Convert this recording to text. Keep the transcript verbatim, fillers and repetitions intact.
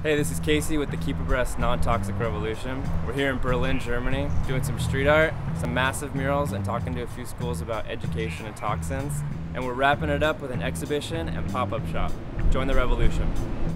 Hey, this is Casey with the Keep Abreast Non-Toxic Revolution. We're here in Berlin, Germany, doing some street art, some massive murals, and talking to a few schools about education and toxins. And we're wrapping it up with an exhibition and pop-up shop. Join the revolution.